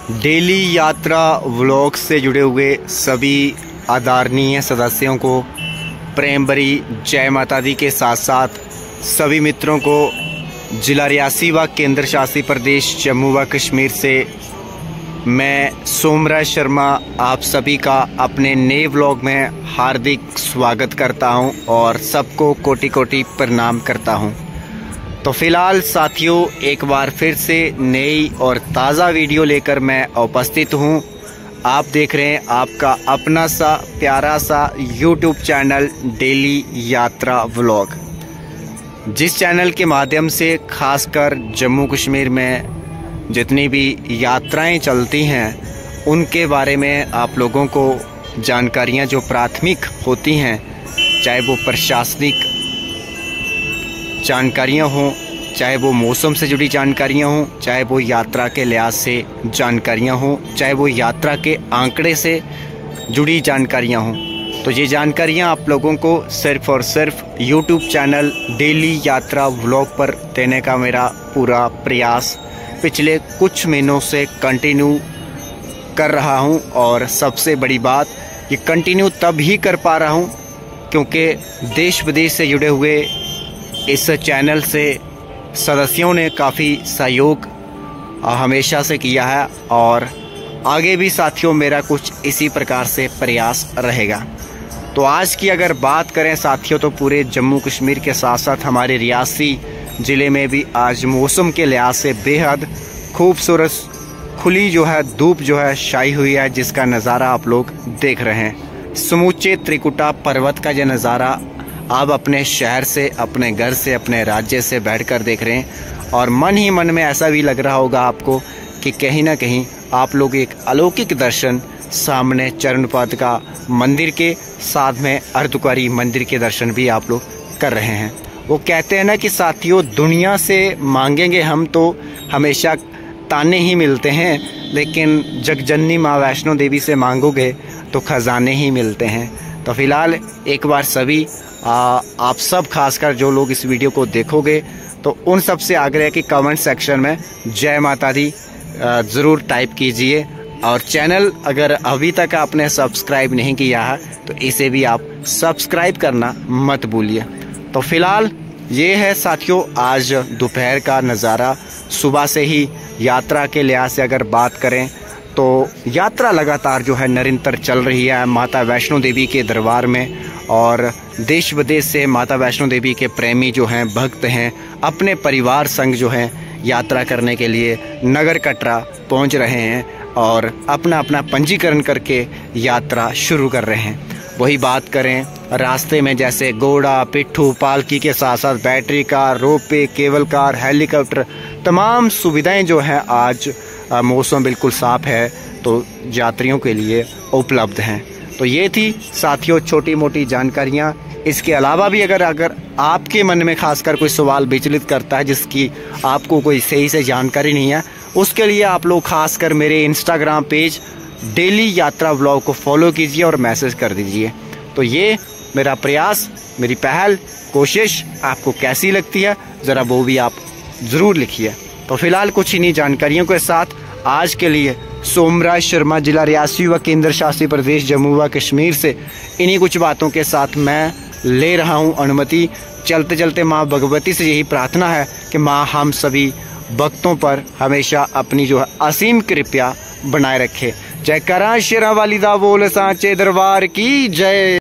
Daily Yatra vlog से जुड़े हुए सभी आदरणीय सदस्यों को प्रेम भरी जय माता दी के साथ साथ सभी मित्रों को जिला रियासी व केंद्र शासित प्रदेश जम्मू व कश्मीर से मैं सोमराज शर्मा आप सभी का अपने नए व्लॉग में हार्दिक स्वागत करता हूं और सबको कोटि कोटि प्रणाम करता हूं। तो फिलहाल साथियों एक बार फिर से नई और ताज़ा वीडियो लेकर मैं उपस्थित हूं। आप देख रहे हैं आपका अपना सा प्यारा सा YouTube channel daily Yatra vlog, जिस चैनल के माध्यम से खासकर जम्मू कश्मीर में जितनी भी यात्राएं चलती हैं उनके बारे में आप लोगों को जानकारियां जो प्राथमिक होती हैं, चाहे वो प्रशासनिक जानकारियां हों, चाहे वो मौसम से जुड़ी जानकारियां हों, चाहे वो यात्रा के लिहाज से जानकारियां हों, चाहे वो यात्रा के आंकड़े से जुड़ी जानकारियां हों, तो ये जानकारियां आप लोगों को सिर्फ़ और सिर्फ YouTube channel daily Yatra vlog पर देने का मेरा पूरा प्रयास पिछले कुछ महीनों से कंटिन्यू कर रहा हूं। और सबसे बड़ी बात, ये कंटिन्यू तब ही कर पा रहा हूं क्योंकि देश विदेश से जुड़े हुए इस चैनल से सदस्यों ने काफ़ी सहयोग हमेशा से किया है और आगे भी साथियों मेरा कुछ इसी प्रकार से प्रयास रहेगा। तो आज की अगर बात करें साथियों, तो पूरे जम्मू कश्मीर के साथ साथ हमारे रियासी ज़िले में भी आज मौसम के लिहाज से बेहद खूबसूरत खुली जो है धूप जो है छाई हुई है, जिसका नज़ारा आप लोग देख रहे हैं। समूचे त्रिकुटा पर्वत का यह नज़ारा आप अपने शहर से, अपने घर से, अपने राज्य से बैठकर देख रहे हैं और मन ही मन में ऐसा भी लग रहा होगा आपको कि कहीं ना कहीं आप लोग एक अलौकिक दर्शन सामने चरणपाद का मंदिर के साथ में अर्धकुंवारी मंदिर के दर्शन भी आप लोग कर रहे हैं। वो कहते हैं ना कि साथियों दुनिया से मांगेंगे हम तो हमेशा ताने ही मिलते हैं, लेकिन जगजननी माँ वैष्णो देवी से मांगोगे तो खजाने ही मिलते हैं। तो फिलहाल एक बार सभी आप सब खासकर जो लोग इस वीडियो को देखोगे तो उन सब से आग्रह कि कमेंट सेक्शन में जय माता दी ज़रूर टाइप कीजिए और चैनल अगर अभी तक आपने सब्सक्राइब नहीं किया है तो इसे भी आप सब्सक्राइब करना मत भूलिए। तो फिलहाल ये है साथियों आज दोपहर का नज़ारा। सुबह से ही यात्रा के लिहाज से अगर बात करें तो यात्रा लगातार जो है निरंतर चल रही है माता वैष्णो देवी के दरबार में और देश विदेश से माता वैष्णो देवी के प्रेमी जो हैं, भक्त हैं, अपने परिवार संग जो हैं यात्रा करने के लिए नगर कटरा पहुंच रहे हैं और अपना अपना पंजीकरण करके यात्रा शुरू कर रहे हैं। वही बात करें रास्ते में जैसे घोड़ा, पिट्ठू, पालकी के साथ साथ battery car, ropeway, cable car, helicopter, तमाम सुविधाएं जो हैं आज मौसम बिल्कुल साफ है तो यात्रियों के लिए उपलब्ध हैं। तो ये थी साथियों छोटी मोटी जानकारियाँ। इसके अलावा भी अगर आपके मन में खासकर कोई सवाल विचलित करता है जिसकी आपको कोई सही से जानकारी नहीं है, उसके लिए आप लोग खासकर मेरे Instagram page daily Yatra vlog को फॉलो कीजिए और मैसेज कर दीजिए। तो ये मेरा प्रयास, मेरी पहल, कोशिश आपको कैसी लगती है ज़रा वो भी आप ज़रूर लिखिए। तो फिलहाल कुछ इन्हीं जानकारियों के साथ आज के लिए सोमराज शर्मा जिला रियासी व केंद्र शासित प्रदेश जम्मू व कश्मीर से इन्हीं कुछ बातों के साथ मैं ले रहा हूं अनुमति। चलते चलते माँ भगवती से यही प्रार्थना है कि माँ हम सभी भक्तों पर हमेशा अपनी जो है असीम कृपा बनाए रखे। जय करा शेरा वाली दा बोल सांचे दरबार की जय।